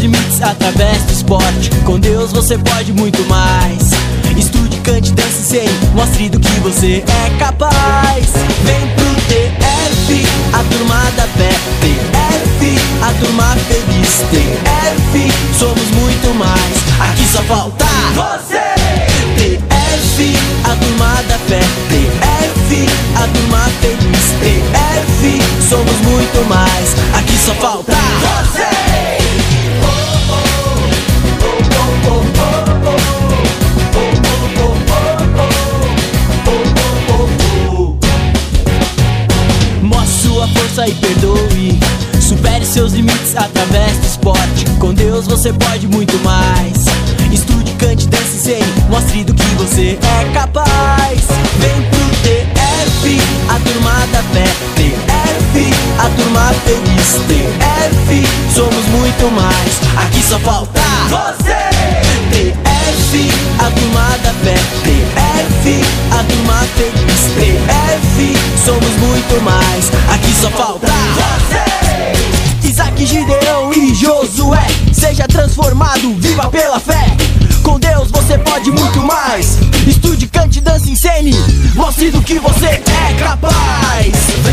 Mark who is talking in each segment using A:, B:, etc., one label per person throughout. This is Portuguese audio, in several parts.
A: limites através do esporte. Com Deus você pode muito mais. Estude, cante, dance, sei, mostre do que você é capaz. Vem pro TF, a turma da fé. TF, a turma feliz. TF, somos muito mais. Aqui só falta você. TF, a turma da fé. TF, a turma feliz. TF, somos muito mais. Aqui só falta você. Mostre sua força e perdoe. Supere seus limites através do esporte. Com Deus você pode muito mais. Estude, cante, dance, sei, mostre do que você é capaz. Vem pro TF, a turma da fé. TF, a turma feliz. TF, somos muito mais. Aqui só falta você. TF, a turma da fé. TF, a turma feliz. TF, somos muito mais. Aqui só falta você. Isaac, Gideão e Josué, seja transformado, viva pela fé. Com Deus você pode muito mais. Estude, cante, dance, ensine, mostre do que você é capaz.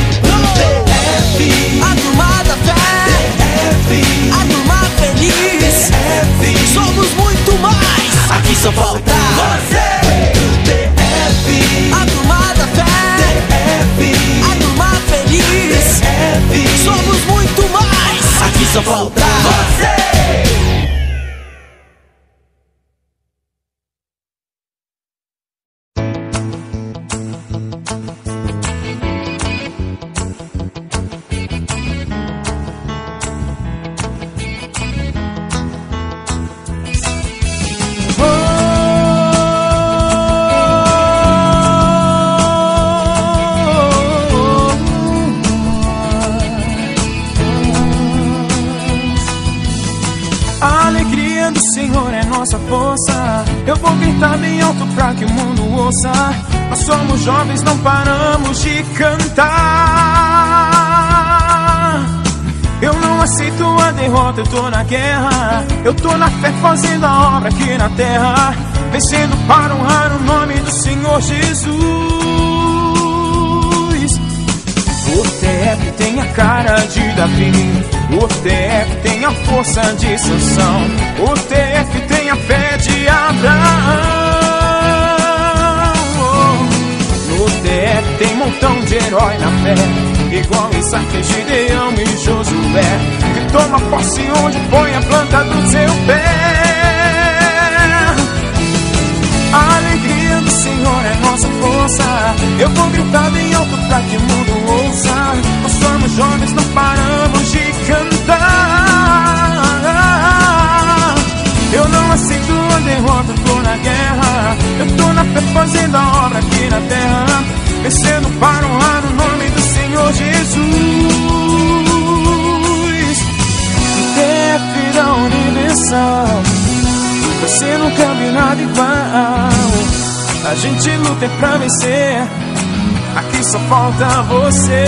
A: TF, a turma da fé. TF, a turma feliz. TF, somos muito mais. Aqui só falta você. TF, a turma da fé. TF, a turma feliz. TF, somos muito mais. Aqui só falta você.
B: Eu vou gritar bem alto pra que o mundo ouça. Nós somos jovens, não paramos de cantar. Eu não aceito a derrota, eu tô na guerra. Eu tô na fé fazendo a obra aqui na terra, vencendo para honrar o nome do Senhor Jesus. O TF tem a cara de Davi, o TF tem a força de Sansão, o TF tem a fé de Abraão. No TF tem montão de herói na fé, igual Isaac, Gideão e Josué, que toma posse onde põe a planta do seu pé. A alegria do Senhor é nossa força. Eu vou gritar bem alto pra que o mundo ouça. Nós somos jovens, não paramos de cantar. Eu não aceito a derrota, tô na guerra. Eu tô na fé fazendo a obra aqui na terra, vencendo para honrar o nome do Senhor Jesus. O TF da Universal, você nunca viu nada igual. A gente luta é pra vencer, aqui só falta você.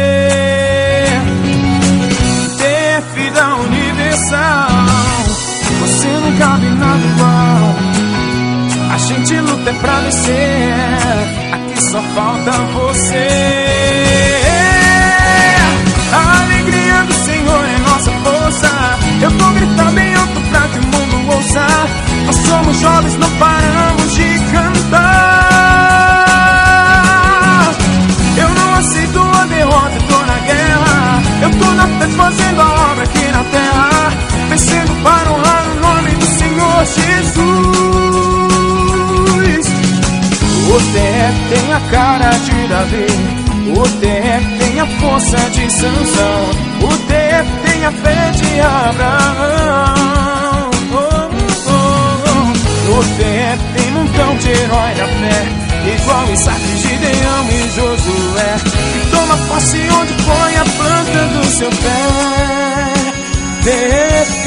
B: TF da Universal, você nunca viu nada igual. A gente luta é pra vencer, aqui só falta você. A alegria do Senhor é nossa força. Eu vou gritar bem alto pra que o mundo ouça. Nós somos jovens, não paramos de cantar. Eu não aceito a derrota, eu tô na guerra. Eu tô na fé fazendo a obra aqui na terra, vencendo para honrar o nome do Senhor Jesus. O TF tem a cara de Davi, o TF tem a força de Sansão, o TF tem a fé de Abraão. O TF tem montão de herói na fé, igual Isaac, Gideão e Josué, que toma posse onde põe a planta do seu pé. TF.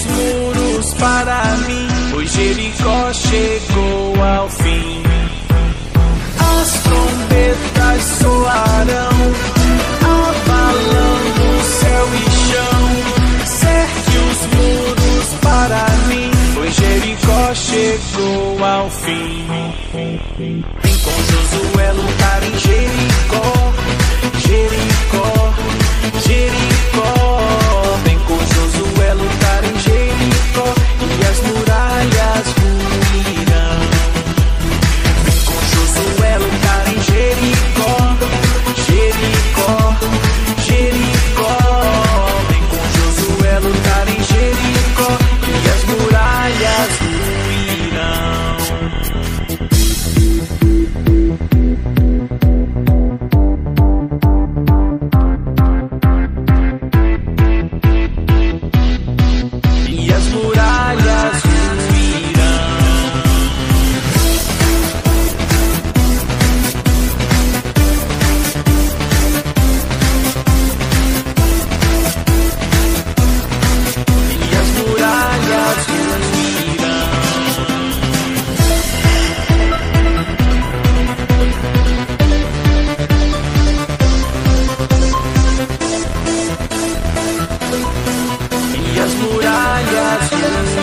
B: os muros para mim, pois Jericó chegou ao fim. As trombetas soarão, abalando céu e chão. Cerque os muros para mim, pois Jericó chegou ao fim. Vem com Josué lutar em Jericó, Jericó, Jericó. Vem com Josué lutar em Jericó e as muralhas ruirão. Vem com Josué lutar em Jericó, Jericó, Jericó. Vem com Josué lutar em Jericó e as muralhas ruirão. E as muralhas ruirão. E as muralhas ruirão. E as muralhas ruirão.